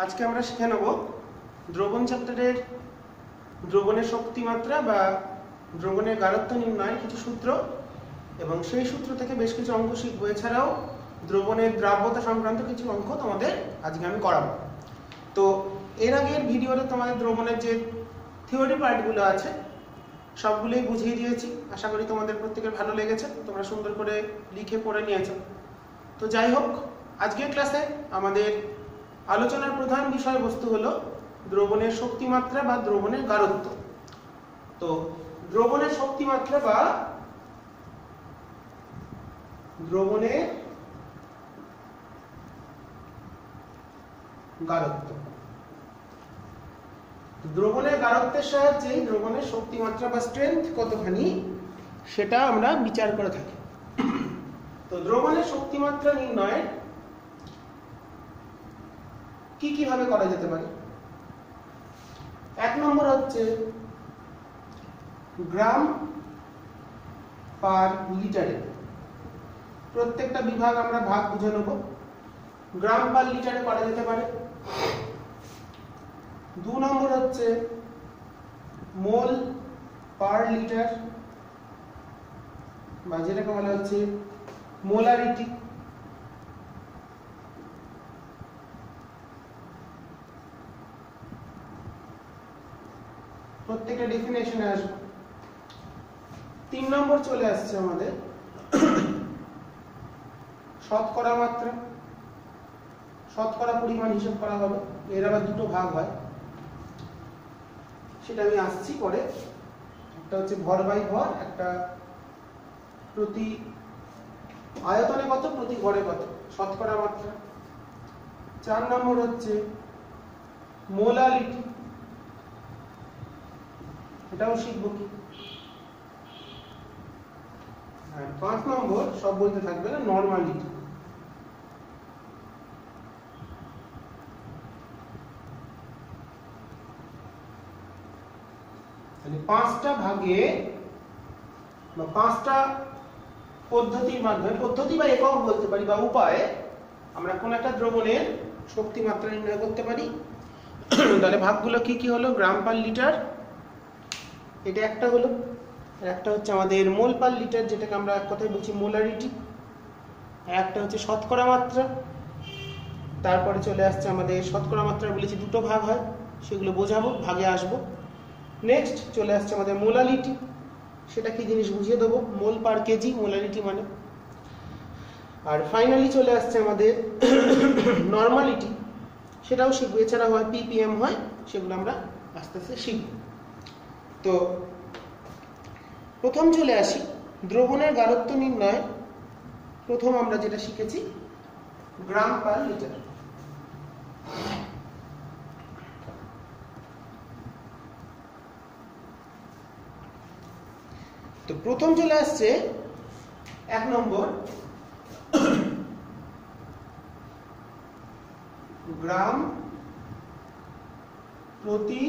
আজকে আমরা শিখে নেব দ্রবণ চ্যাপ্টারের দ্রবণের শক্তিমাত্রা বা দ্রবণের গাঢ়ত্ব নির্ণয়ের কিছু সূত্র এবং সেই সূত্র থেকে বেশ কিছু অঙ্ক শিখবো। এছাড়াও দ্রবণের দ্রাব্যতা সংক্রান্ত কিছু অঙ্ক তোমাদের আজকে আমি করাবো। তো এর আগের ভিডিওতে তোমাদের দ্রবণের যে থিওরি পার্টগুলো আছে সবগুলোই বুঝিয়ে দিয়েছি। আশা করি তোমাদের প্রত্যেকের ভালো লেগেছে, তোমরা সুন্দর করে লিখে পড়ে নিয়েছো। তো যাই হোক, আজকের ক্লাসে আমাদের আলোচনার প্রধান বিষয়বস্তু হলো দ্রবণের শক্তিমাত্রা বা দ্রবণের গাঢ়ত্ব। তো দ্রবণের শক্তিমাত্রা বা দ্রবণের গাঢ়ত্ব, দ্রবণের গাঢ়ত্বের সাহায্যে দ্রবণের শক্তিমাত্রা বা স্ট্রেংথ কতখানি সেটা আমরা বিচার করে থাকি। তো দ্রবণের শক্তিমাত্রা নির্ণয়ের কিভাবে করা যেতে পারে? এক নম্বর হচ্ছে গ্রাম পার লিটারে। প্রত্যেকটা বিভাগ আমরা ভাগ বুঝে নেব। গ্রাম পার লিটারে করা যেতে পারে। 2 নম্বর হচ্ছে মোল পার লিটার বা যেটাকে বলা হচ্ছে মোলারিটি। প্রত্যেকটা ডেফিনেশনে আসবে। 3 নম্বর চলে আসছে আমাদের শতকরা মাত্রা। শতকরা পরিমাণ হিসাব করা হবে। এর আবার দুটো ভাগ হয়, সেটা আমি আসছি পরে। একটা হচ্ছে ভর বাই ভর, একটা প্রতি আয়তনে কত, প্রতি ভরে কত, শতকরা মাত্রা। 4 নম্বর হচ্ছে মোলারিটি, এটাও শিখবো কি। আর 5 নম্বর সব বলতে থাকবে না, নরমালিটি। তাহলে 5টা ভাগে বা 5টা পদ্ধতির মাধ্যমে, পদ্ধতি বা একক বলতে পারি বা উপায়ে আমরা কোন একটা দ্রবণের শক্তিমাত্রা নির্ণয় করতে পারি। তাহলে ভাগগুলো কি হলো? গ্রাম পার লিটার, এটা একটা হলো। আর একটা হচ্ছে আমাদের মোল পার লিটার, যেটাকে আমরা এক কথায় বলছি মোলারিটি। আর একটা হচ্ছে শতকরা মাত্রা। তারপরে চলে আসছে আমাদের শতকরা মাত্রা, বলেছি দুটো ভাগ হয়, সেগুলো বোঝাবো, ভাগে আসবো। নেক্সট চলে আসছে আমাদের মোলারিটি, সেটা কি জিনিস বুঝিয়ে দেবো। মোল পার কেজি মোলারিটি মানে। আর ফাইনালি চলে আসছে আমাদের নরমালিটি, সেটাও শিখবো। এছাড়া হয় পিপিএম হয়, সেগুলো আমরা আস্তে আস্তে শিখব। তো প্রথম চলে আসি দ্রবণের গাঢ়ত্ব নির্ণয়। প্রথম আমরা যেটা শিখেছি গ্রাম পার লিটার। তো প্রথম চলে আসছে 1 নম্বর গ্রাম প্রতি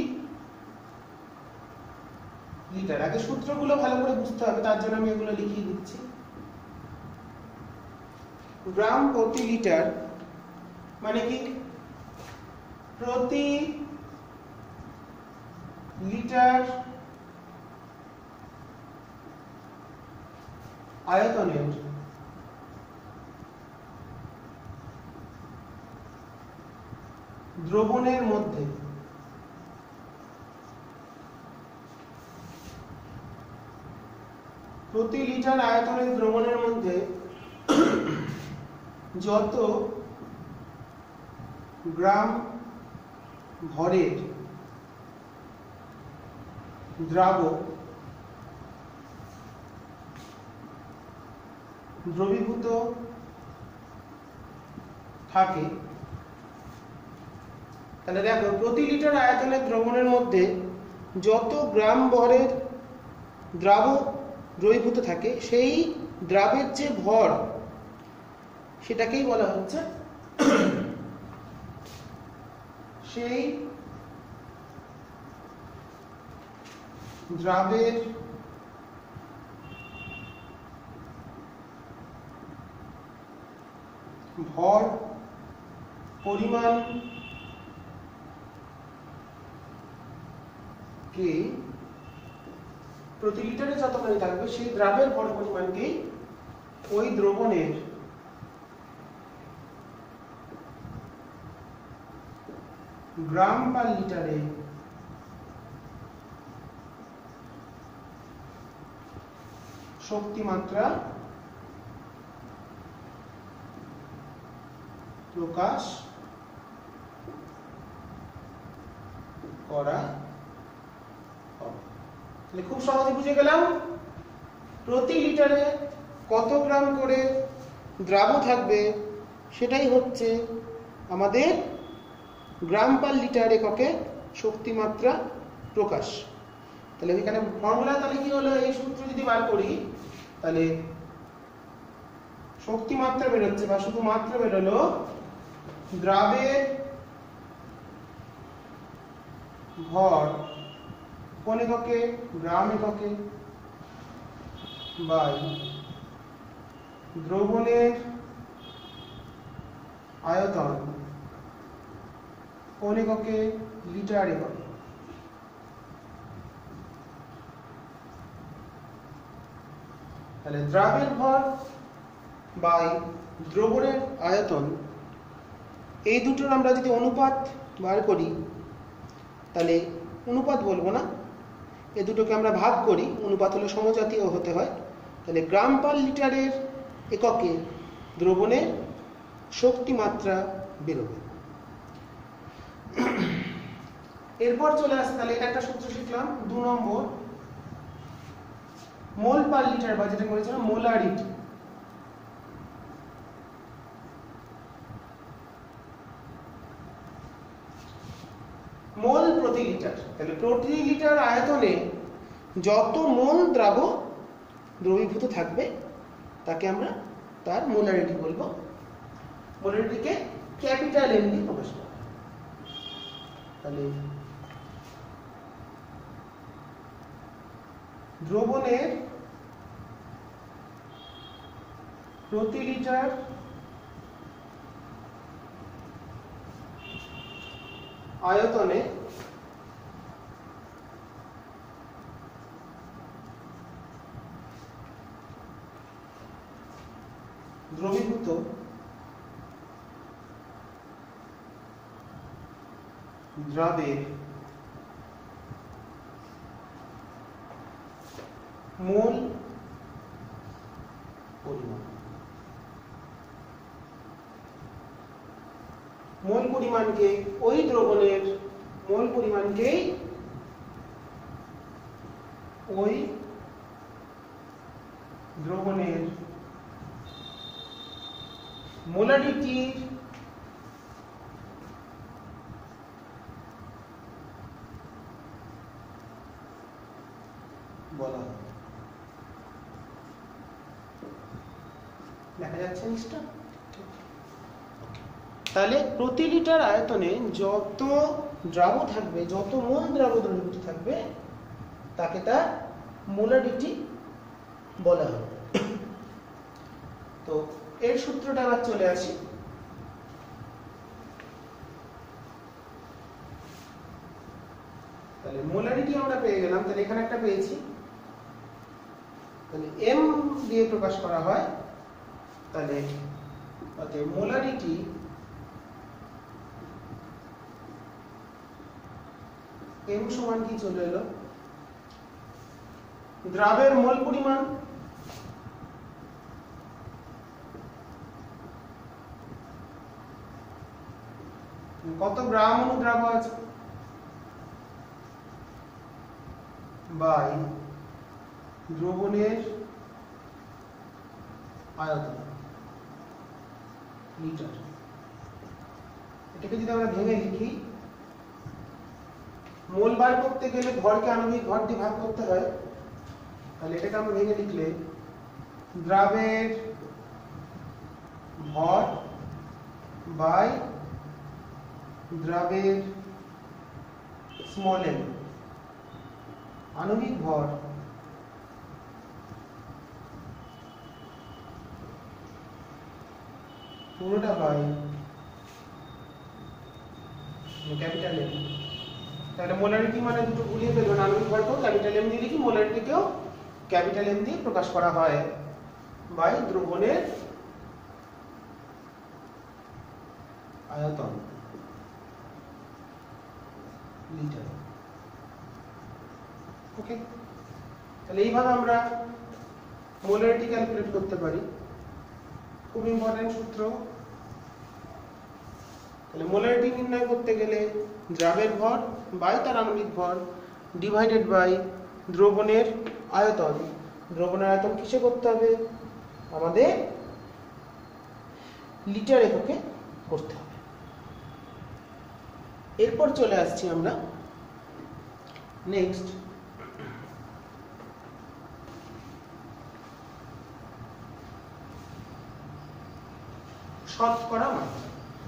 লিটার। আগে সূত্রগুলো ভালো করে বুঝতে হবে, তার জন্য আমি এগুলো লিখিয়ে দিচ্ছি। গ্রাম প্রতি লিটার মানে কি? প্রতি লিটার আয়তনের দ্রবণের মধ্যে প্রতি লিটার আয়তনের দ্রবণের মধ্যে যত গ্রাম ভরের দ্রাবক দ্রবীভূত থাকে। তাহলে দেখো, প্রতি লিটার আয়তনের দ্রবণের মধ্যে যত গ্রাম ভরের দ্রাবক দ্রবীভূত থাকে, সেই দ্রাবের যে ভর সেটাকেই বলা হচ্ছে সেই দ্রাবের ভর পরিমাণ কে প্রতি লিটারে যতখানি থাকবে সেই দ্রাবের ভর পরিমাণকে ওই দ্রবণের গ্রাম পার লিটারে শক্তি মাত্রা প্রকাশ করা হবে। তাহলে খুব সহজে বুঝে গেলাম প্রতি লিটারে কত গ্রাম করে দ্রাব থাকবে সেটাই হচ্ছে আমাদের গ্রাম পার লিটার এককে শক্তি মাত্রা প্রকাশ। তাহলে এখানে ফর্মুলা তাহলে কি হলো, এই সূত্র যদি বার করি তাহলে শক্তি মাত্রা বের হচ্ছে বা শুধু মাত্রা বের হলো দ্রাবের ভর কোন এককে গ্রাম এককে বাই দ্রবণের আয়তন কোন এককে লিটার এককে। তাহলে দ্রাবের ভর বাই দ্রবণের আয়তন এই দুটোর আমরা যদি অনুপাত বার করি তাহলে অনুপাত বলবো না, এই দুটোকে আমরা ভাগ করি, অনুপাত হলে সমজাতীয় হতে হয়। তাহলে গ্রাম পার লিটারের এককে দ্রবণের শক্তি মাত্রা বেরোবে। এরপর চলে আসে তাহলে এটা একটা সূত্র শিখলাম 2 নম্বর মোল পার লিটার বা যেটা বলেছিলাম মোলারিটি। মোল প্রতি লিটার, তাহলে প্রতি লিটার আয়তনে যত মোল দ্রবীভূত থাকবে তাকে আমরা তার মোলারিটি বলবো। মোলারিটিকে ক্যাপিটাল এম দিয়ে প্রকাশ করা। তাহলে দ্রবণের প্রতি লিটার আয়তনে দ্রবীভূত দ্রাবের মোল পরিমাণ। মোল পরিমাণকে ওই দ্রবণের মোল পরিমাণকে ওই দ্রবণের মোলারিটির বলা হয়। দেখা যাচ্ছে জিনিসটা? তাহলে প্রতি লিটার আয়তনে যত দ্রাব থাকবে, যত মোল দ্রাব দ্রবীভূত থাকবে তাকে তার মোলারিটি বলা হয়। তো এর সূত্রটা আবার চলে আসি। তাহলে মোলারিটি আমরা পেয়ে গেলাম, তাহলে এখানে একটা পেয়েছি, তাহলে এম দিয়ে প্রকাশ করা হয়। তাহলে মোলারিটি এম সমান কি চলে এলো দ্রাবের মোল পরিমাণ কত গ্রাম অনুদ্রাব আছে বাই দ্রবণের আয়তন লিটার। এটাকে যদি আমরা ভেঙে লিখি, মোল বার করতে গেলে ভরকে আণবিক ভর দিয়ে ভাগ করতে হয়। তাহলে এটাকে আমরা ভেঙে লিখলে দ্রাবের ভর বাই দ্রাবের স্মল এম আণবিক ভর পুরোটা বাই ক্যাপিটাল এম। তাহলে মোলারিটি মানে দুটো গুলিয়ে ফেলবেন, আণবিক ভরকেও ক্যাপিটাল এম দিয়ে লিখি, মোলারিটিকেও ক্যাপিটাল এম দিয়ে প্রকাশ করা হয় বাই দ্রবণের আয়তন লিটার। ওকে, তাহলে এইভাবে আমরা মোলারিটি ক্যালকুলেট করতে পারি, খুব ইম্পর্টেন্ট সূত্র। তাহলে মোলারিটি নির্ণয় করতে গেলে দ্রাবের ভর বাই তার আণবিক ভর ডিভাইডেড বাই দ্রবণের আয়তন। দ্রবণের আয়তন কিসে করতে হবে? আমাদের লিটার এককে করতে হবে। এরপর চলে আসছি আমরা নেক্সট শতকরা মাত্রা।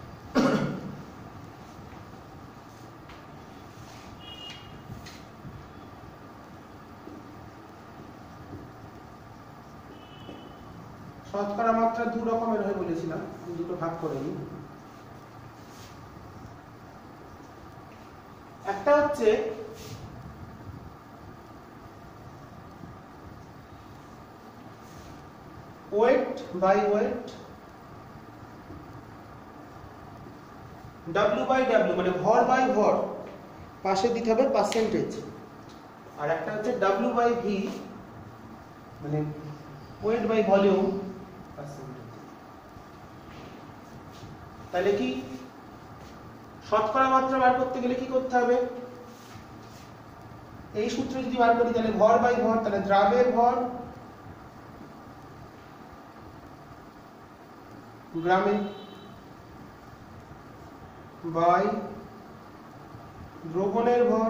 শতকরা মাত্রা দু রকমের হয় বলেছিলাম, দুটো ভাগ করে নিই। একটা হচ্ছে weight by weight, W by W মানে ভর বাই ভর, পাশে দিতে হবে পার্সেন্টেজ। আর একটা হচ্ছে ডাব্লিউ বাই ভি মানে ওয়েট বাই ভলিউম পার্সেন্টেজ। তাহলে কি শতকরা মাত্রা বার করতে গেলে কি করতে হবে? এই সূত্র যদি বার করি তাহলে ভর বাই ভর, তাহলে দ্রাবের ভর গ্রামে বাই দ্রবণের ভর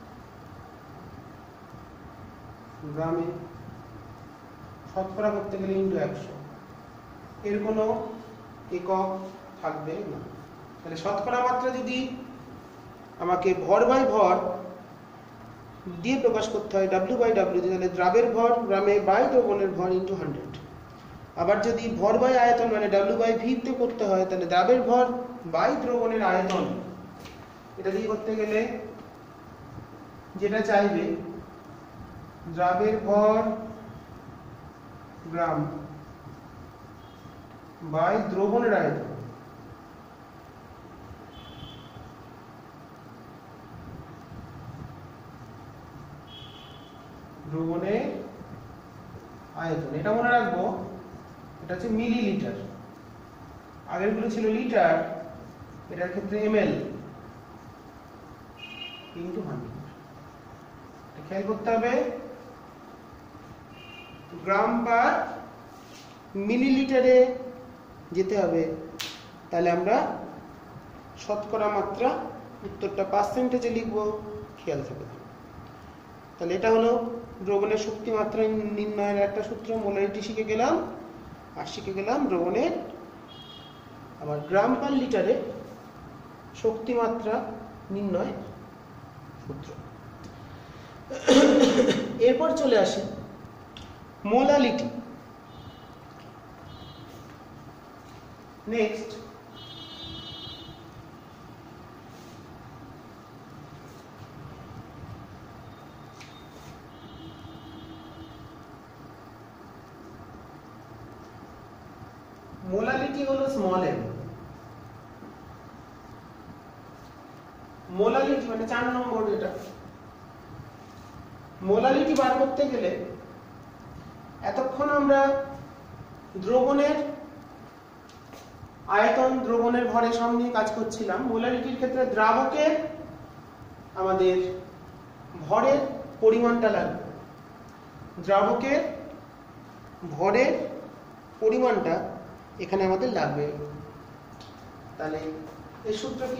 গ্রামে, শতকরা করতে গেলে ইন্টু 100, এর কোনো একক থাকবে না। তাহলে শতকরা মাত্রা যদি আমাকে ভর বাই ভর দিয়ে প্রকাশ করতে হয় ডাব্লিউ বাই ডাব্লিউ, তাহলে দ্রাবের ভর গ্রামে বাই দ্রবণের ভর ইন্টু 100। আবার যদি ভর বাই আয়তন মানে ডাব্লিউ বাই ভি তে করতে হয় তাহলে দ্রাবের ভর বাই দ্রবণের আয়তন। এটা দিয়ে করতে গেলে যেটা চাইবে দ্রাবের ভর গ্রাম বাই দ্রবণের আয়তন, দ্রবণের আয়তন। এটা মনে রাখবো, এটা হচ্ছে মিলিলিটার, আগের গুলো ছিল লিটার, এটার ক্ষেত্রে এমএল ইন্টু 100। খেয়াল করতে হবে গ্রাম পার মিলিলিটারে যেতে হবে, তাহলে আমরা শতকরা মাত্রা উত্তরটা পার্সেন্টেজে লিখবো, খেয়াল থাকবে। তাহলে এটা হলো দ্রবণের শক্তি মাত্রা নির্ণয়ের একটা সূত্র, মোলারিটি শিখে গেলাম, আর শিখে গেলাম দ্রবণের আবার গ্রাম পার লিটারে শক্তি মাত্রা নির্ণয় সূত্র। এরপর চলে আসে মোলালিটি। নেক্সট মোলালিটি হলো স্মল এম। মোলালিটি মানে 4 নম্বর। এটা মোলালিটি বার করতে গেলে এতক্ষণ আমরা দ্রবণের আয়তন দ্রবণের ভরের সামনে কাজ করছিলাম। মোলালিটির ক্ষেত্রে দ্রাবকের আমাদের ভরের পরিমাণটা লাগবে, দ্রাবকের ভরের পরিমাণটা এখানে আমাদের লাগবে। তাহলে এই সূত্র কি?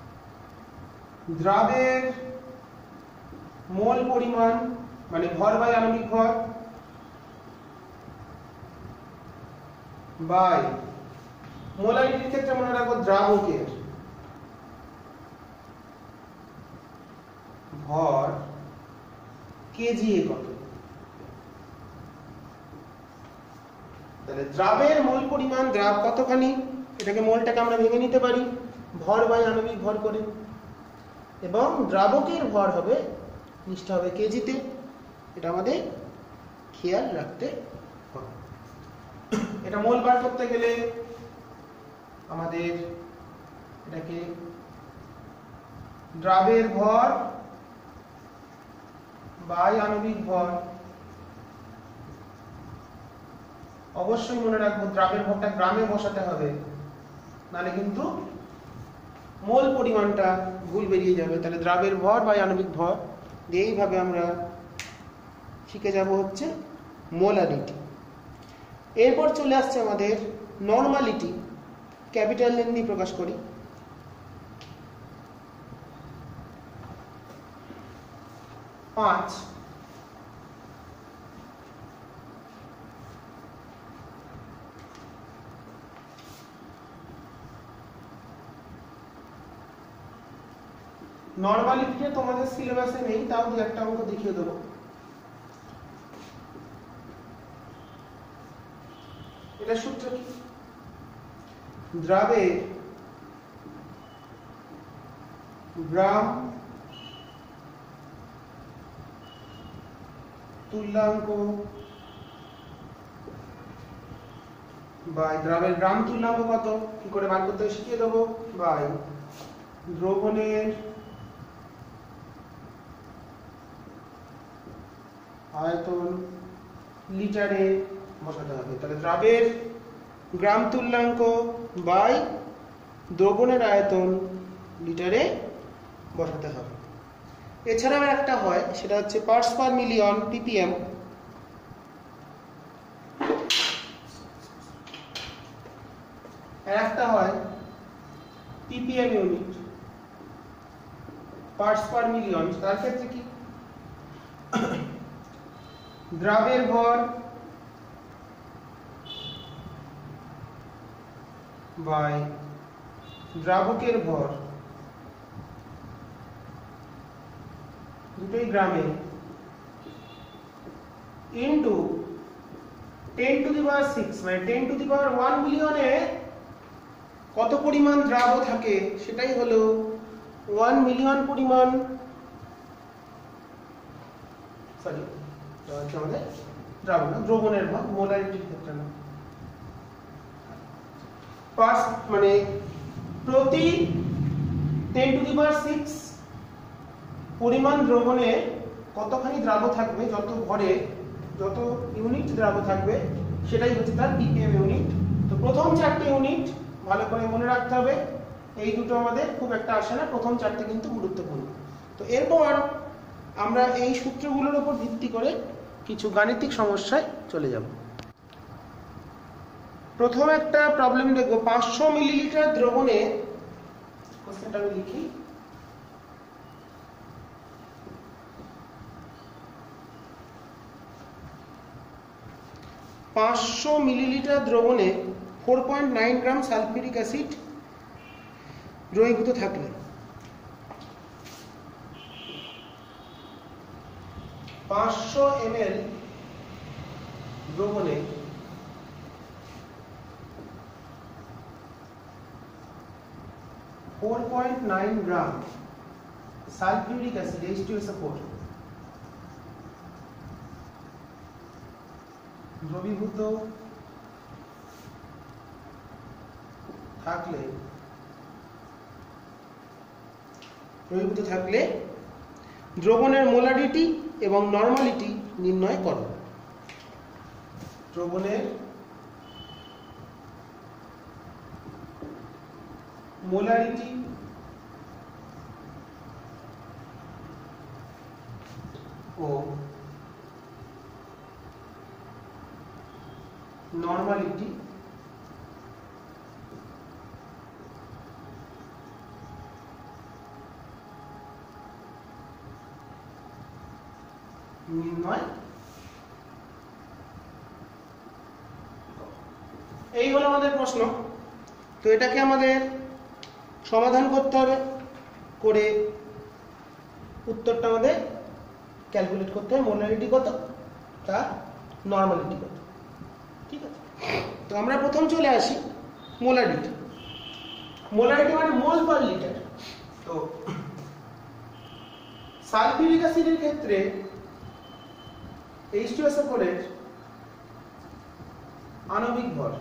দ্রাবের মোল পরিমাণ মানে ভর বাই আণবিক ভর বাই মোলারিটির ক্ষেত্রে মনে রাখবো দ্রাবকের ভর কেজি একক। তাহলে দ্রাবের মোল পরিমাণ, দ্রাব কতখানি, এটাকে মোলটাকে আমরা ভেঙে নিতে পারি ভর বাই আণবিক ভর করে। এবং দ্রাবকের ভর হবে নিষ্ঠা হবে কেজিতে। এটা আমাদের খেয়াল রাখতে হবে। এটা মোল বার করতে গেলে আমাদের এটাকে দ্রাবের ভর বাই আণবিক ভর, অবশ্যই মনে রাখবো দ্রাবের ভরটা গ্রামে বসাতে হবে, নাহলে কিন্তু মোল পরিমাণটা ভুল বেরিয়ে যাবে। তাহলে দ্রাবের ভর বাই আণবিক ভর দিয়ে এইভাবে আমরা শিখে যাব হচ্ছে মোলারিটি। এরপর চলে আসছে আমাদের নরমালিটি। ক্যাপিটাল এন দিয়ে প্রকাশ করি। পাঁচ নরমালিটি তোমাদের সিলেবাসে নেই, তাও দু একটা অঙ্ক দেখিয়ে দেবো। এটা সূত্র কি? দ্রাবে গ্রাম তুল্যাঙ্ক বাই দ্রাবের গ্রাম তুল্যাঙ্ক কত কি করে বার করতে শিখিয়ে দেবো, বাই দ্রবণের আয়তন লিটারে বসাতে হবে। তাহলে দ্রাবের গ্রাম তুল্যাঙ্ক বাই দ্রবণের আয়তন লিটারে বসাতে হবে। এছাড়াও একটা হয়, সেটা হচ্ছে পার্টস পার মিলিয়ন ppm। একটা হয় ppm unit parts per million. তার ক্ষেত্রে কি দ্রাবের ভর বাই দ্রাবকের ভর দুটোই গ্রামে ইনটু 10 টু দি পাওয়ার 6 মানে 10 টু দি পাওয়ার 1 মিলিয়নে কত পরিমাণ দ্রাব থাকে সেটাই হলো 1 মিলিয়ন পরিমাণ, সরি আমাদের দ্রাব না দ্রবণের ভর, মোলারিটির ক্ষেত্রে না। পাঁচ মানে প্রতি 10 টু দি পাওয়ার 6 পরিমাণ দ্রবণে কতখানি দ্রাব থাকবে, যত ভরে যত ইউনিট দ্রাব থাকবে সেটাই হচ্ছে তার ppm ইউনিট। তো প্রথম চারটে ইউনিট ভালো করে মনে রাখতে হবে। এই দুটো আমাদের খুব একটা আসে না, প্রথম চারটে কিন্তু গুরুত্বপূর্ণ। তো এরপর আমরা এই সূত্রগুলোর উপর ভিত্তি করে কিছু গাণিতিক সমস্যায় চলে যাব। প্রথম একটা প্রবলেম দেখব, 500 মিলিলিটার দ্রবণে, কোশ্চেনটা আমি লিখি, 500 মিলিলিটার দ্রবণে 4.9 গ্রাম সালফিউরিক অ্যাসিড দ্রবীভূত থাকলে 500 ml দ্রবণে 4.9 গ্রাম সালফিউরিক অ্যাসিড H2SO4 দ্রবীভূত থাকলে দ্রবণের মোলারিটি এবং নরমালিটি নির্ণয় করো। দ্রবণের মোলারিটি ও নরমালিটি নির্ণয়। এই হলো আমাদের প্রশ্ন। তো এটাকে আমাদের সমাধান করতে হবে, করে উত্তরটা আমাদের ক্যালকুলেট করতে হবে, মোলারিটি কত তার নরমালিটি কত। ঠিক আছে, তো আমরা প্রথম চলে আসি মোলারিটি। মোলারিটি মানে মোল পার লিটার। তো সালফিউরিক অ্যাসিডের ক্ষেত্রে H2SO4 এর আণবিক ভর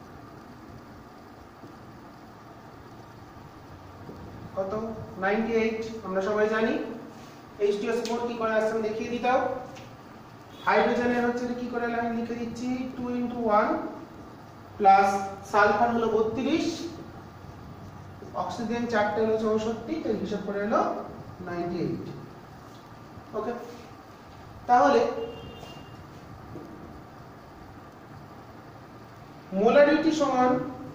কত? 98। আমরা সবাই জানি H2SO4 কি করে আসছে দেখিয়ে দিতাও। হাইড্রোজেনের হচ্ছে কি করে আমি লিখে দিচ্ছি 2 × 1 প্লাস সালফার হলো 32, অক্সিজেন 4টে হলো 64, তো হিসাব করে হলো 98। ওকে, তাহলে মোলারিটি সমান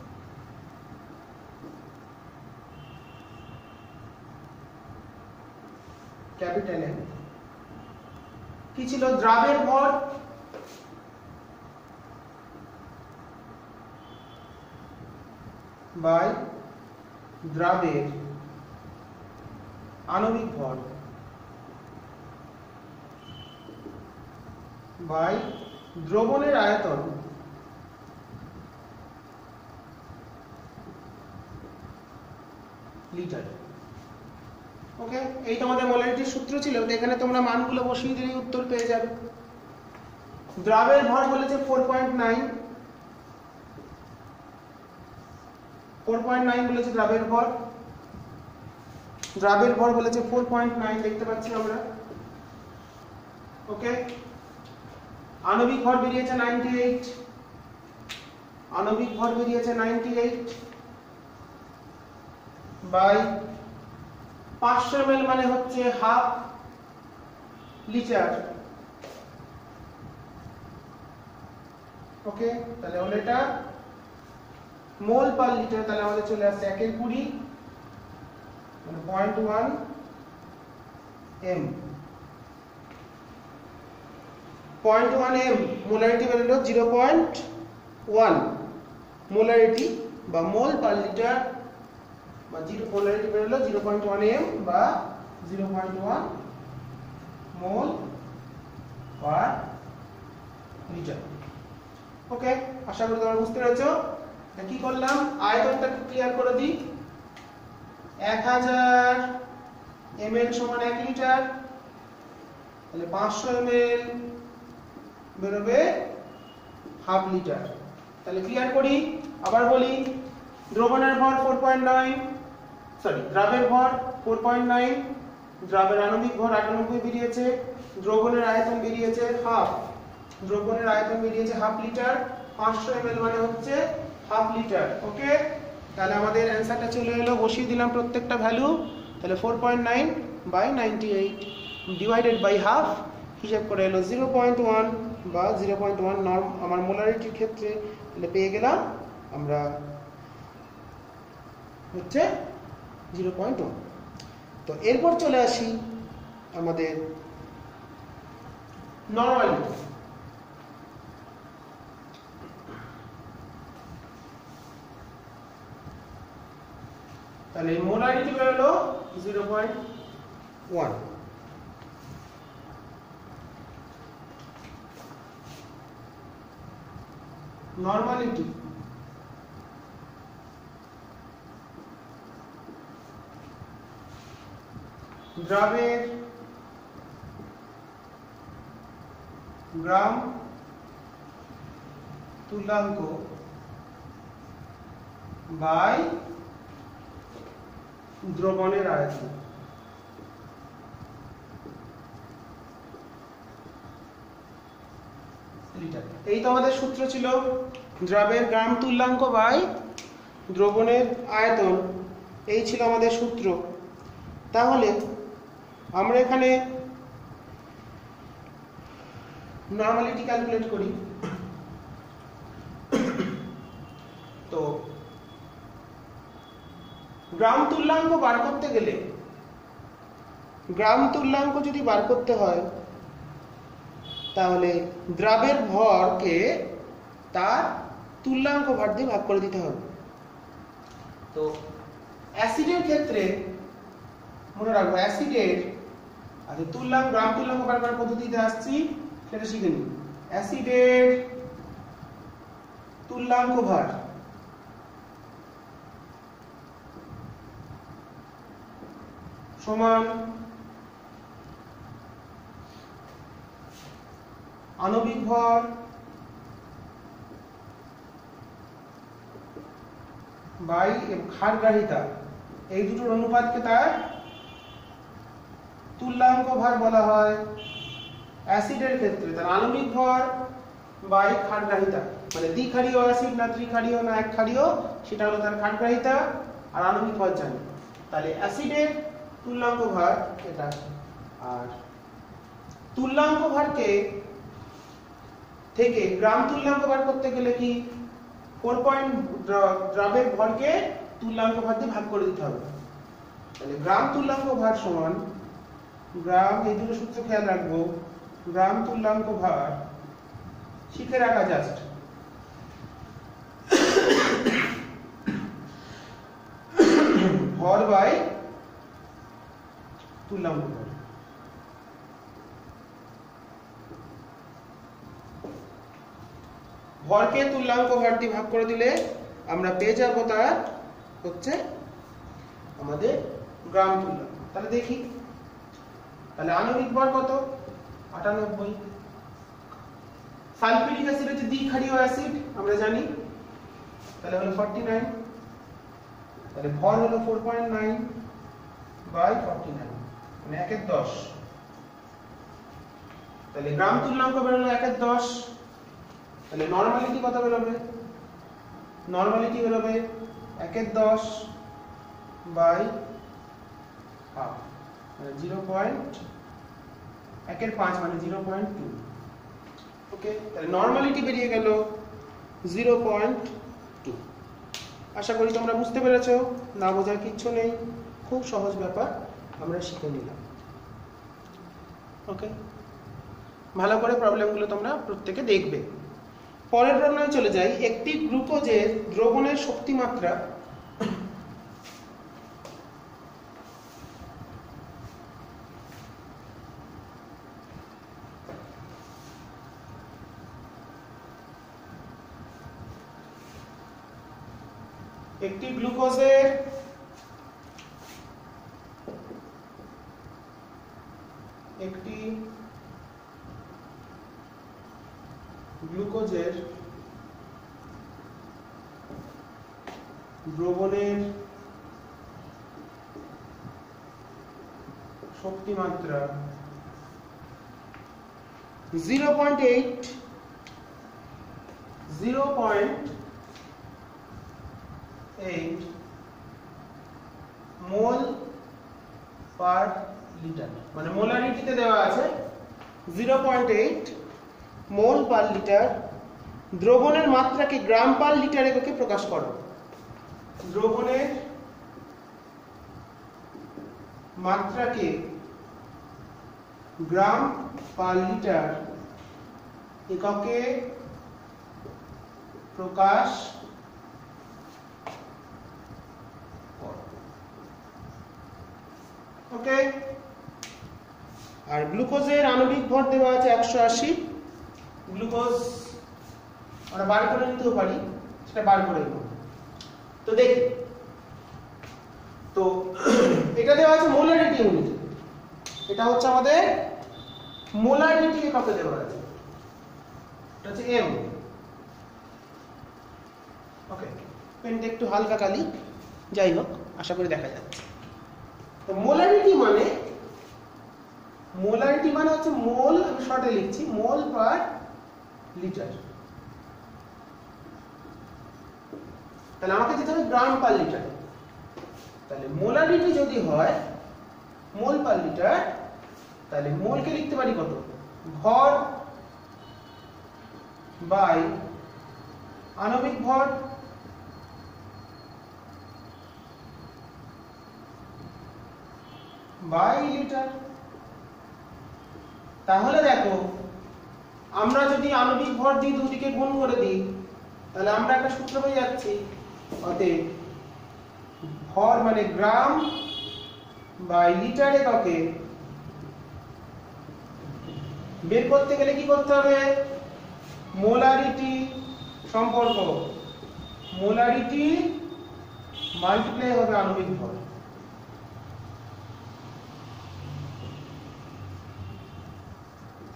ক্যাপিটাল এম। কি ছিল? দ্রাবের ভর বাই দ্রাবের আণবিক ভর বাই দ্রবণের আয়তন লিটার। ওকে, এই তোমাদের মোলারিটির সূত্র ছিল। এখানে তোমরা মানগুলো বসিয়ে দিলেই উত্তর পেয়ে যাবে। দ্রাবের ভর বলেছে 4.9, 4.9 বলেছে দ্রাবের ভর। দ্রাবের ভর বলেছে 4.9, দেখতে পাচ্ছি আমরা। ওকে, আণবিক ভর বেরিয়েছে 98, আণবিক ভর বেরিয়েছে 98 বাই 500 ml মানে হচ্ছে হাফ লিটার। ওকে, তাহলে হলো এটা মোল পার লিটার। তাহলে আমাদের চলে আসছে 1/20 মানে 0.1 m। 0.1 m মোলারিটি বেরোলো 0.1 মোলারিটি বা মোল পার লিটার, বা মোলারিটি বেরোলো 0.1 m বা 0.1 মোল পার লিটার। ওকে, আশা করি তোমরা বুঝতে পেরেছো। কি করলাম, আয়তনটা ক্লিয়ার করে দিই। 1000 ml সমান 1 লিটার, তাহলে 500 ml বেরোবে হাফ লিটার। তাহলে ক্লিয়ার করি, আবার বলি। দ্রবণের ভর 4.9, সরি দ্রাবের ভর 4.9, দ্রাবের আণবিক ভর 98 বেরিয়েছে, দ্রবণের আয়তন বেরিয়েছে হাফ, দ্রবণের আয়তন বেরিয়েছে হাফ লিটার, 500 ml মানে হচ্ছে হাফ লিটার। ওকে, তাহলে আমাদের অ্যানসারটা চলে এলো, বসিয়ে দিলাম প্রত্যেকটা ভ্যালু। তাহলে 4.9 বাই 98 ডিভাইডেড বাই হাফ, হিসাব করে এলো 0.1 বা 0.1 নর্ম আমার মোলারিটির ক্ষেত্রে। তাহলে পেয়ে গেলাম আমরা হচ্ছে 0.1। তো এরপর চলে আসি আমাদের নরমালিটি। তাহলে মোলারিটি বেরোলো 0.1। নরমালিটি দ্রাবের গ্রাম তুল্যাঙ্ক বাই দ্রবণের আয়তন। এই তো আমাদের সূত্র ছিল, দ্রাবের গ্রাম তুল্যাঙ্ক বাই দ্রবণের আয়তন। এই ছিল আমাদের সূত্র। তাহলে আমরা এখানে নরমালিটি ক্যালকুলেট করি। তো গ্রাম তুল্যাঙ্ক বার করতে গেলে, গ্রাম তুল্যাঙ্ক যদি বার করতে হয়, তাহলে দ্রাবের ভরকে তার তুল্যাঙ্ক ভার দিয়ে ভাগ করে দিতে হবে। তো অ্যাসিডের ক্ষেত্রে মনে রাখবো, অ্যাসিডের তুল্যাঙ্ক গ্রাম তুল্যাঙ্ক বার করার পদ্ধতিতে আসছি, সেটা শিখে নিই। অ্যাসিডের তুল্যাঙ্ক ভার সমান আণবিক ভর বাই ক্ষারগ্রাহিতা এই দুটোর অনুপাতকে তার তুল্যাঙ্ক ভার বলা হয়। অ্যাসিডের ক্ষেত্রে তার আণবিক ভর বাই ক্ষারগ্রাহিতা, মানে দ্বিক্ষারীয় অ্যাসিড না ত্রিক্ষারীয় না একক্ষারীয় সেটা হলো তার ক্ষারগ্রাহিতা, আর আণবিক ভর জানি। তাহলে অ্যাসিডের তুল্যাঙ্ক ভার এটা। আর তুল্যাঙ্ক ভারকে থেকে গ্রাম তুল্যাঙ্ক ভার করতে গেলে কি 4 পয়েন্ট দ্রবের ভরকে তুল্যাঙ্ক ভার দিয়ে ভাগ করে দিতে হবে। তাহলে গ্রাম তুল্যাঙ্ক ভার সমান গ্রাম, এই দুটো সূত্র খেয়াল রাখবো, গ্রাম তুল্যাঙ্ক ভার শিখে রাখা জাস্ট ভর বাই তুল্যাঙ্ক ভর। ভরকে তুল্যাঙ্ক ভর দিয়ে ভাগ করে দিলে আমরা পেয়ে যাবো তার হচ্ছে আমাদের গ্রাম তুল্যাঙ্ক। তাহলে দেখি, তাহলে আণবিক ভর কত? 98। সালফিউরিক অ্যাসিড হচ্ছে দ্বিক্ষারীয় অ্যাসিড আমরা জানি, তাহলে হলো 49। তাহলে ভর হলো 4.9 বাই 49, মানে 1/10। তাহলে গ্রাম তুল্যাঙ্ক বেরোলো 1/10। তাহলে নরমালিটি কত বেরোবে? নরমালিটি বেরোবে 1/10 বাই হাফ, মানে 0.1/5, মানে 0.2। ওকে, তাহলে নরমালিটি বেরিয়ে গেল 0.2। আশা করি তোমরা বুঝতে পেরেছো, না বোঝার কিচ্ছু নেই, খুব সহজ ব্যাপার আমরা শিখে নিলাম। ওকে, ভালো করে প্রবলেমগুলো তোমরা প্রত্যেকে দেখবে। পরের প্রশ্নে চলে যাই। একটি গ্লুকোজের দ্রবণের শক্তিমাত্রা একটি গ্লুকোজের দ্রবণের শক্তিমাত্রা 0.8 মোল পার লিটার, মানে মোলারিটিতে দেওয়া আছে 0.8 মোল পার লিটার। দ্রবণের মাত্রাকে গ্রাম পার লিটার এককে প্রকাশ করো। দ্রবণের মাত্রাকে গ্রাম পার লিটার এককে প্রকাশ করো। ওকে, আর গ্লুকোজের আণবিক ভর দেওয়া আছে 180। গ্লুকোজ আমরা বার করে নিতেও পারি, সেটা বার করে নেব। তো দেখি, তো এটা দেওয়া আছে মোলারিটি ইউনিট, এটা হচ্ছে আমাদের মোলারিটি এককে দেওয়া আছে, এটা হচ্ছে এম। ওকে, পেনটা একটু হালকা কালি, যাই হোক আশা করি দেখা যাচ্ছে। তো মোলারিটি মানে হচ্ছে মোল, আমি শর্টে লিখছি, মোল পার লিটার। তাহলে আমাকে যেতে হবে গ্রাম পার লিটার। তাহলে মোলারিটি যদি হয় মোল পার লিটার, তাহলে মোলকে লিখতে পারি কত? ভর বাই আণবিক ভর বাই লিটার। তাহলে দেখো, আমরা যদি আণবিক ভর দিয়ে দুদিকে গুণ করে দিই, তাহলে আমরা একটা সূত্র পেয়ে যাচ্ছি। অতএব ভর মানে গ্রাম বাই লিটার এককে বের করতে গেলে কি করতে হবে? মোলারিটি সম্পর্ক, মোলারিটি মাল্টিপ্লাই হবে আণবিক ভর।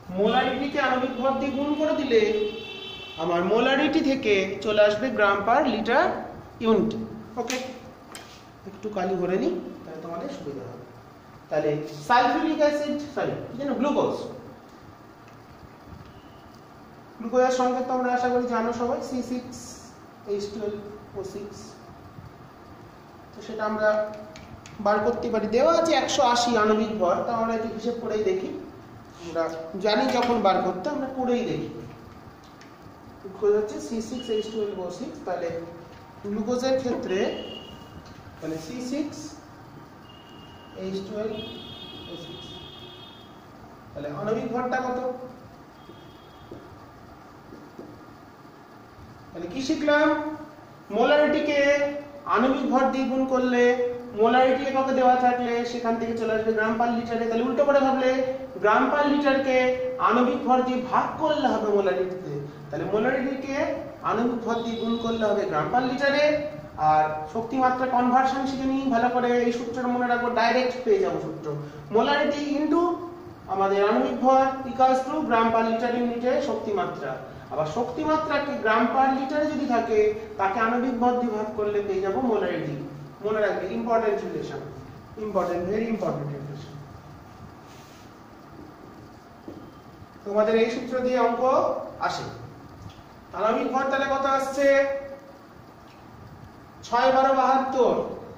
মোলারিটিকে আণবিক ভর দিয়ে গুণ করে দিলে আমার মোলারিটি থেকে চলে আসবে গ্রাম পার লিটার ইউনিট। ওকে, একটু কালি করে নিই তাহলে তোমাদের সুবিধা হবে। তাহলে সালফিউরিক অ্যাসিড, সরি কি জানো, গ্লুকোজ। গ্লুকোজের সংকেত তো আমরা আশা করি জানো সবাই, C6H12O6। তো সেটা আমরা বার করতে পারি, দেওয়া আছে 180 আণবিক ভর। তা আমরা একটু হিসেব করেই দেখি, আমরা জানি যখন বার করতে আমরা করেই দেখি। গ্লুকোজ হচ্ছে C6H12O6, তাহলে গ্লুকোজের ক্ষেত্রে তাহলে C6H12O6, তাহলে আণবিক ভরটা কত? তাহলে কি শিখলাম? মোলারিটিকে আণবিক ভর দিয়ে গুণ করলে, মোলারিটি এককে দেওয়া থাকলে সেখান থেকে চলে আসবে গ্রাম পার লিটারে। তাহলে উল্টো করে ভাবলে গ্রাম পার লিটারকে আণবিক ভর দিয়ে ভাগ করলে হবে মোলারিটিতে। তাহলে মোলারিটিকে আণবিক ভর দিয়ে গুণ করলে হবে গ্রাম পার লিটারে। আর শক্তি মাত্রা কনভার্সন শিখে নিই ভালো করে, এই সূত্রটা মনে রাখবো, ডাইরেক্ট পেয়ে যাবো সূত্র। মোলারিটি ইনটু আমাদের আণবিক ভর equals to gram per litre ইউনিটে শক্তি মাত্রা। আবার শক্তি মাত্রাকে গ্রাম পার লিটারে যদি থাকে তাকে আণবিক ভর দিয়ে ভাগ করলে পেয়ে যাবো মোলারিটি। মনে রাখবে, important relation, important, very important relation. তোমাদের এই সূত্র দিয়ে অঙ্ক আসে। আণবিক ভর তাহলে কত আসছে? 6 12 72,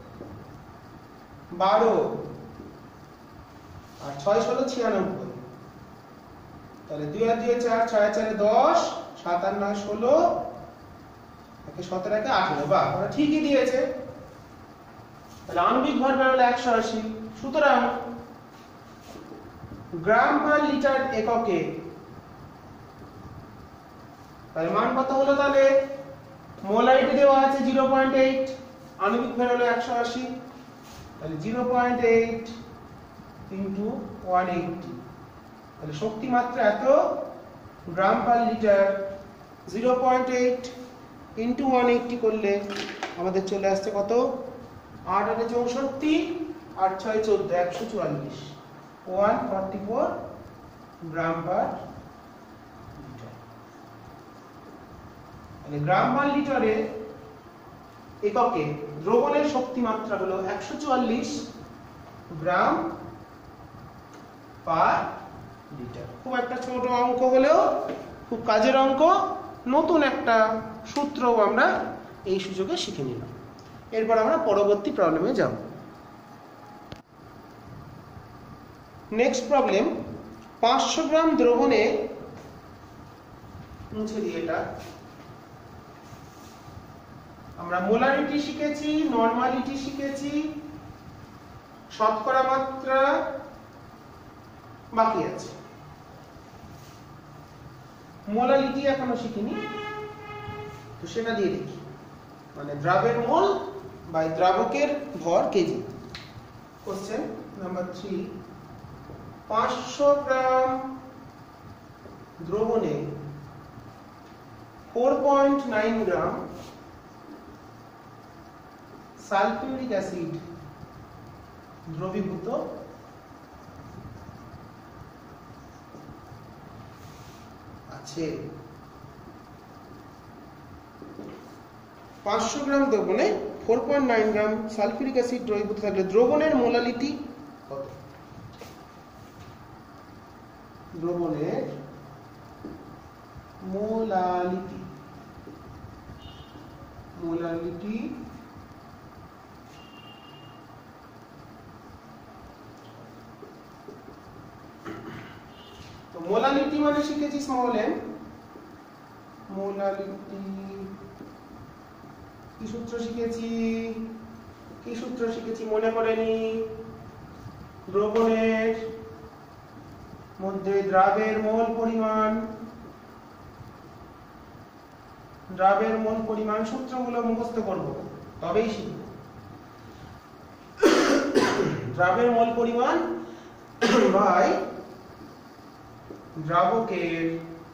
12 আর 6 16 96। তাহলে 2 আর 2 4, 6 আর 4 10, 7 আর 9 16, 17 একে 18। বাহ, ওরা ঠিকই দিয়েছে। তাহলে আণবিক ভর বেরোলো 180। সুতরাং গ্রাম পার লিটার এককে তাহলে মান কত হলো? তাহলে মোলারিটি দেওয়া আছে 0.8, আণবিক ভর হলো 180। তাহলে 0.8 ইনটু 180, তাহলে শক্তি মাত্রা এত, গ্রাম পার লিটার 0.8 ইনটু 180 করলে আমাদের চলে আসছে কত? 8 8 64, 8 6 14, 144, 144 গ্রাম পার লিটার। মানে গ্রাম পার লিটারে এককে দ্রবণের শক্তি মাত্রা হলো 144 গ্রাম পার লিটার। খুব একটা ছোট অঙ্ক হলেও খুব কাজের অঙ্ক। নতুন একটা সূত্রও আমরা এই সুযোগে শিখে নিলাম। এরপর আমরা পরবর্তী প্রবলেমে যাব। নেক্সট প্রবলেম, 500 গ্রাম দ্রবণে, মুছে দিই এটা, আমরা মোলারিটি শিখেছি, নরমালিটি শিখেছি, শতকরা মাত্রা বাকি আছে। মোলারিটি এখনো শিখিনি, তো সেটা দিয়ে দেখি। মানে দ্রাবের মোল বাই দ্রাবকের ভর কেজি। কোশ্চেন নাম্বার 3, 500 গ্রাম দ্রবণে 4.9 গ্রাম সালফিউরিক অ্যাসিড দ্রবীভূত আছে। 500 গ্রাম দ্রবণে 4.9 গ্রাম সালফিউরিক অ্যাসিড দ্রবীভূত থাকলে দ্রবণের মোলালিটি কত? দ্রবণের মোলালিটি, মোলালিটি তো মোলালিটি মানে শিখেছি স্মল এম। মোলালিটি কি সূত্র শিখেছি? কি সূত্র শিখেছি মনে করে নি? দ্রবণের মধ্যে দ্রাবের মোল পরিমাণ, দ্রাবের মোল পরিমাণ সূত্রগুলো মুখস্থ করব তবেই শিখব। দ্রাবের মোল পরিমাণ বাই দ্রাবকের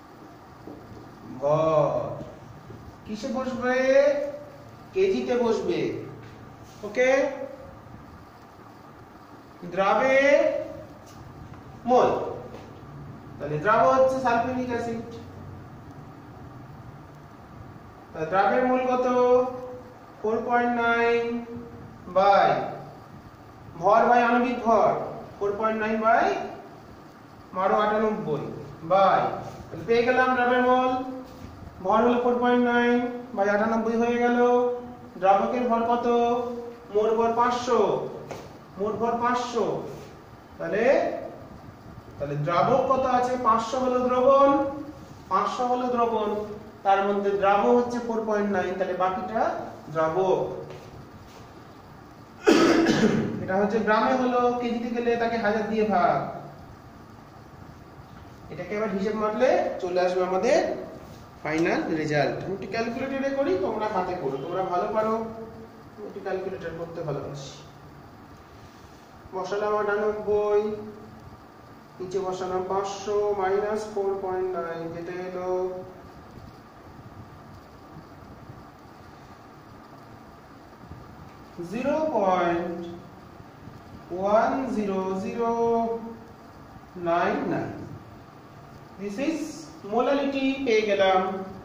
ভর। কিসে বসবে? কেজিতে বসবে। ওকে, দ্রাবের মোল তাহলে দ্রাব হচ্ছে সালফিউরিক অ্যাসিড। তাহলে দ্রাবের মোল কত 4.9 বাই ভর বাই আণবিক ভর 4.9 বাই 98 বাই, তাহলে পেয়ে গেলাম দ্রাবের মোল, ভর হলো 4.9 বাই 98 হয়ে গেল। দ্রাবকের ভর কত, মোট ভর 500, মোট ভর 500। তাহলে দ্রাবক কত আছে 500 হলো দ্রবণ, 500 হলো দ্রবণ, তার মধ্যে দ্রাব হচ্ছে 4.9, তাহলে বাকিটা দ্রাবক। এটা হচ্ছে গ্রামে হলো, কেজিতে গেলে তাকে 1000 দিয়ে ভাগ। এটাকে আবার হিসাব মারলে চলে আসবে আমাদের ফাইনাল রেজাল্ট। আমি একটু ক্যালকুলেটরে করি, তোমরা হাতে করো, তোমরা ভালো পারো, একটু ক্যালকুলেটর করতে ভালোবাসি। বসালাম 98, নিচে বসালাম 500 মাইনাস 4.9, যেটা হলো 0.10099। This is molality, পেয়ে গেলাম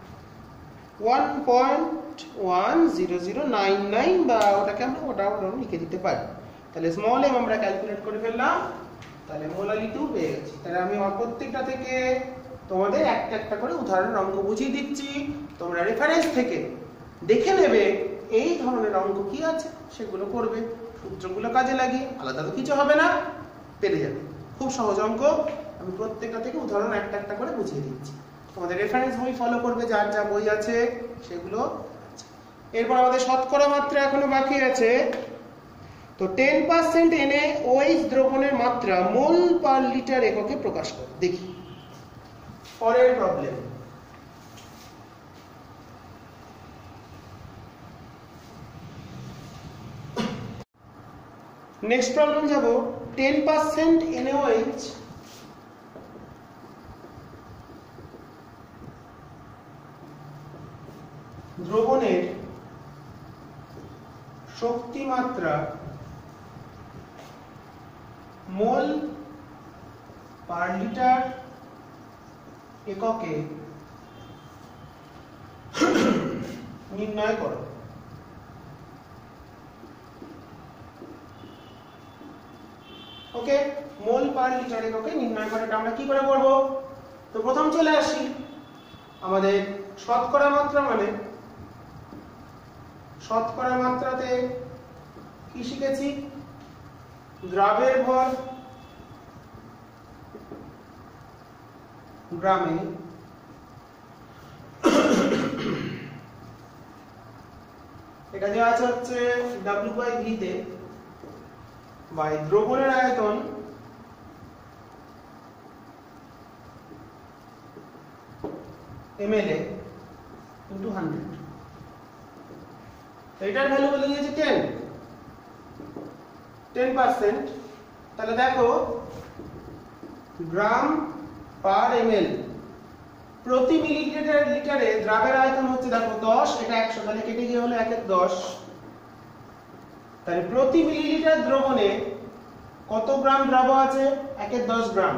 1.10099, বা ওটাকে আমরা ওটাও লিখে দিতে পারি। তাহলে স্মল এম আমরা ক্যালকুলেট করে ফেললাম, তাহলে মোলালিটিও পেয়ে গেছি। তাহলে আমি প্রত্যেকটা থেকে তোমাদের একটা একটা করে উদাহরণের অঙ্ক বুঝিয়ে দিচ্ছি, তোমরা রেফারেন্স থেকে দেখে নেবে এই ধরনের অঙ্ক কি আছে, সেগুলো করবে, সূত্রগুলো কাজে লাগিয়ে, আলাদা তো কিছু হবে না, পেরে যাবে। খুব সহজ অঙ্ক, আমি প্রত্যেকটা থেকে উদাহরণ একটা একটা করে বুঝিয়ে দিচ্ছি। তোমাদের রেফারেন্স বই ফলো করবে, যার যা বই আছে সেগুলো। এরপর আমাদের শতকরা মাত্রা এখনো বাকি আছে। তো 10% NaOH দ্রবণের মাত্রা মোল পার লিটার এককে প্রকাশ করে। দেখি পরের প্রবলেম। নেক্সট প্রবলেম যাব। 10% NaOH দ্রবণের শক্তি মাত্রা মোল পার লিটার এককে নির্ণয় করো। ওকে, মোল পার লিটার এককে নির্ণয় করাটা আমরা কি করে করব? তো প্রথম চলে আসি আমাদের শতকরা মাত্রা, মানে শতকরা মাত্রাতে কি শিখেছি? দ্রাবের ভর গ্রামে এটা দেওয়া আছে হচ্ছে W/V তে, বাই দ্রবণের আয়তন ml into 100। এটার ভ্যালু বলে দিয়েছে 10%। তাহলে দেখো গ্রাম পার ml প্রতি মিলিলিটারে দ্রাবের আয়তন হচ্ছে দেখো 10, এটা 100, তাহলে কেটে গিয়ে হলো 1 এর 10। তাহলে প্রতি মিলিলিটার দ্রবণে কত গ্রাম দ্রব আছে? 1 এর 10 গ্রাম।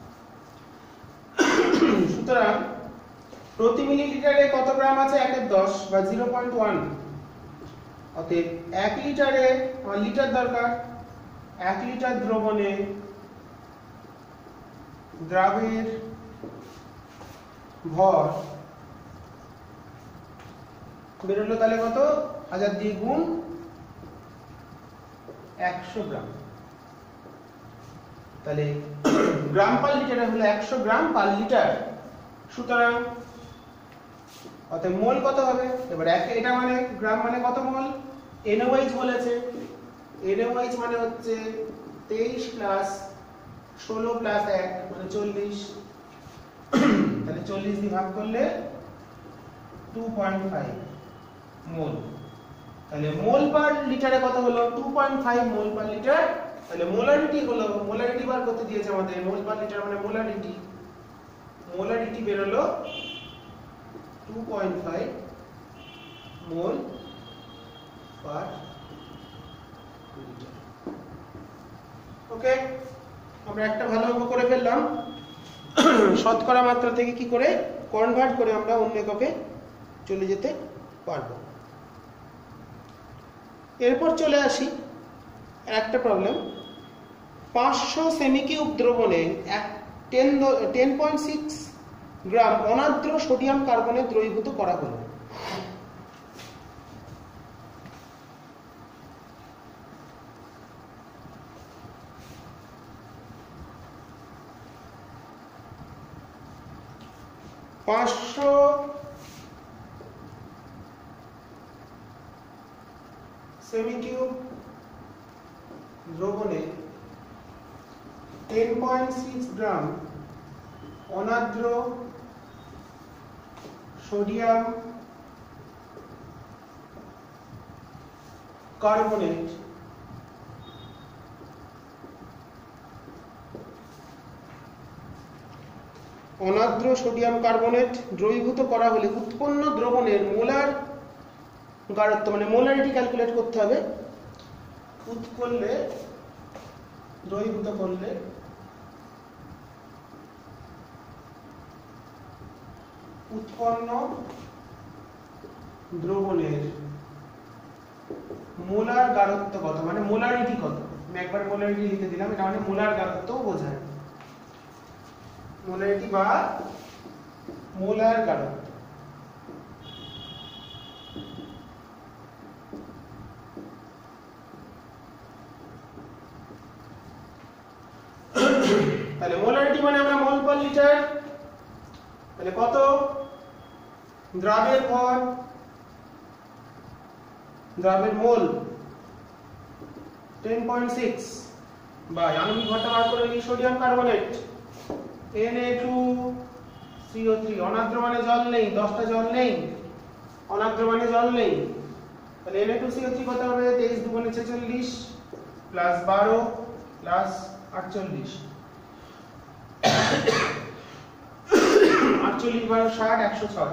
সুতরাং প্রতি মিলিলিটারে কত গ্রাম আছে? 1 এর 10 বা 0.1। অতএব 1 লিটারে, আমার লিটার দরকার, 1 লিটার দ্রবণে দ্রাবের ভর বেরোলো, তাহলে কত? 1000 দিয়ে গুণ 100 গ্রাম। তাহলে গ্রাম পার লিটারে হলো 100 গ্রাম পার লিটার। সুতরাং অতএব মোল কত হবে? এবার এটা মানে গ্রাম মানে কত মোল? NaOH বলেছে, NaOH মানে হচ্ছে 23 প্লাস 16 প্লাস 1 মানে 40। তাহলে 40 দিয়ে ভাগ করলে 2.5 মোল। তাহলে মোল পার লিটারে কত হলো? 2.5 মোল পার লিটার। তাহলে মোলারিটি হলো, মোলারিটি বার করতে দিয়েছে আমাদের, মোল পার লিটার মানে মোলারিটি, মোলারিটি বের হলো 2.5 মোল পার লিটার। ওকে, আমরা একটা ভালো অঙ্ক করে ফেললাম। শতকরা মাত্রা থেকে কি করে কনভার্ট করে আমরা অন্য এককে চলে যেতে পারবো। এরপর চলে আসি একটা প্রবলেম। 500 সেমিকিউব দ্রবণে 10.6 গ্রাম অনার্দ্র সোডিয়াম কার্বনেট দ্রবীভূত করা হলো। সেমিকিউব দ্রবণে 10.6 গ্রাম অনার্দ্র সোডিয়াম কার্বনেট অনার্দ্র সোডিয়াম কার্বনেট দ্রবীভূত করা হলে উৎপন্ন দ্রবণের মোলার গাঢ়ত্ব মানে মোলারিটি ক্যালকুলেট করতে হবে। দ্রবীভূত করলে উৎপন্ন দ্রবণের মোলার গাঢ়ত্ব কত, মানে মোলারিটি কত। আমি একবার মোলারিটি লিখে দিলাম, এটা মানে মোলার গাঢ়ত্ব বোঝায়, মোলারিটি বা মোলার গাঢ়ত্ব। তাহলে মোলারিটি মানে আমরা মোল পার লিটার, তাহলে কত দ্রাবের ভর, দ্রাবের মোল 10.6 বাই আণবিক ভরটা বার করে নিই সোডিয়াম কার্বনেট Na2CO3। অনার্দ্র মানে জল নেই, 10টা জল নেই, অনার্দ্র মানে জল নেই। তাহলে Na2CO3 কত হবে 23 দুগুণে 46 প্লাস 12 প্লাস 48, 48 12 60 106,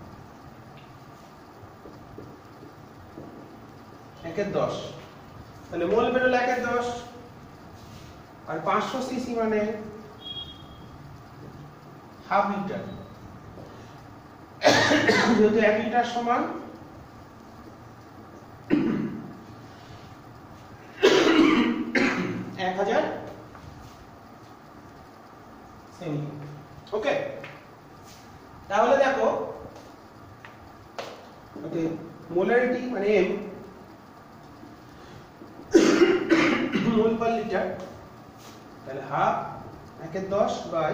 1/10। তাহলে মোল বেরোলো 1/10 আর 500 সিসি মানে হাফ লিটার, যেহেতু 1 লিটার সমান 1000 সেমি। ওকে, তাহলে দেখো মোলারিটি মানে এম মোল পার লিটার, তাহলে হাফ 1/10 বাই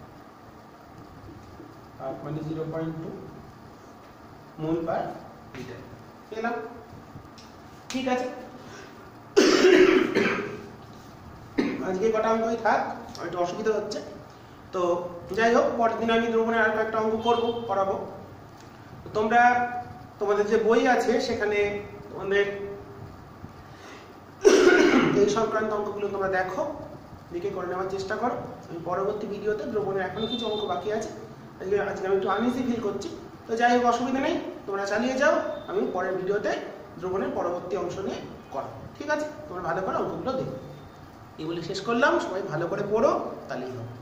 হাফ মানে 0.2 মোল পার লিটার পেলাম। ঠিক আছে, আজকে কটা অঙ্কই থাক, একটু অসুবিধা হচ্ছে। তো যাই হোক, পরের দিন আমি দ্রবণের আর একটা অঙ্ক করাবো। তোমরা তোমাদের যে বই আছে সেখানে তোমাদের এই সংক্রান্ত অঙ্কগুলো তোমরা দেখো, দেখে করে নেওয়ার চেষ্টা করো। আমি পরবর্তী ভিডিওতে দ্রবণের এখনো কিছু অঙ্ক বাকি আছে, আজকে আমি একটু আনইজি ফিল করছি। তো যাই হোক, অসুবিধা নেই, তোমরা চালিয়ে যাও। আমি পরের ভিডিওতে দ্রবণের পরবর্তী অংশ নিয়ে করাবো। ঠিক আছে, তোমরা ভালো করে অঙ্কগুলো দেখো। এই বলে শেষ করলাম। সবাই ভালো করে পড়ো, তাহলেই হবে।